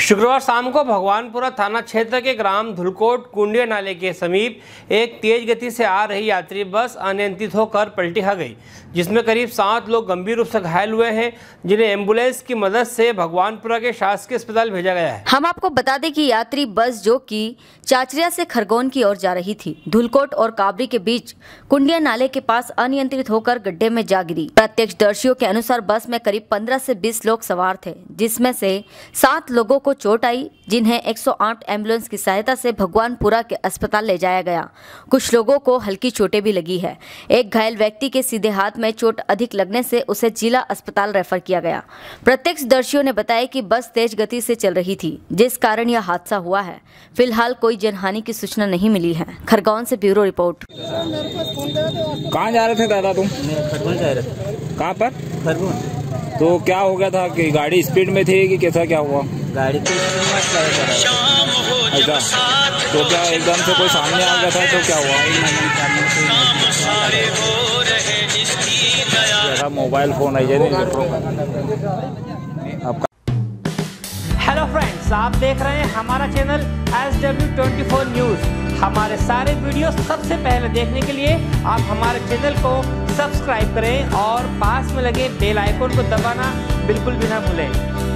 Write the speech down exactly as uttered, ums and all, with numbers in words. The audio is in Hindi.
शुक्रवार शाम को भगवानपुरा थाना क्षेत्र के ग्राम धुलकोट कुंडिया नाले के समीप एक तेज गति से आ रही यात्री बस अनियंत्रित होकर पलटी खा गई, जिसमें करीब सात लोग गंभीर रूप से घायल हुए हैं, जिन्हें एम्बुलेंस की मदद से भगवानपुरा के शासकीय अस्पताल भेजा गया है। हम आपको बता दें कि यात्री बस जो कि चाचरिया से खरगोन की ओर जा रही थी, धुलकोट और काबरी के बीच कुंडिया नाले के पास अनियंत्रित होकर गड्ढे में जा गिरी। प्रत्यक्षदर्शियों के अनुसार बस में करीब पंद्रह से बीस लोग सवार थे, जिसमें से सात लोगों को चोट आई, जिन्हें एक सौ आठ एम्बुलेंस की सहायता से भगवानपुरा के अस्पताल ले जाया गया। कुछ लोगों को हल्की चोटें भी लगी है। एक घायल व्यक्ति के सीधे हाथ में चोट अधिक लगने से उसे जिला अस्पताल रेफर किया गया। प्रत्यक्षदर्शियों ने बताया कि बस तेज गति से चल रही थी, जिस कारण यह हादसा हुआ है। फिलहाल कोई जनहानि की सूचना नहीं मिली है। खरगोन से ब्यूरो रिपोर्ट। कहाँ जा रहे थे दादा तुम? खरगोन जा रहे थे। कहाँ पर? खरगोन। तो क्या हो गया था कि गाड़ी स्पीड में थी कि कैसा क्या हुआ? गाड़ी तो ऐसा तो क्या एकदम से कोई सामने आ गया था तो क्या हुआ? जैसा मोबाइल फोन आई जाए आपका। हेलो फ्रेंड्स, आप देख रहे हैं हमारा channel S W twenty four news. हमारे सारे वीडियो सबसे पहले देखने के लिए आप हमारे चैनल को सब्सक्राइब करें और पास में लगे बेल आइकन को दबाना बिल्कुल भी ना भूलें।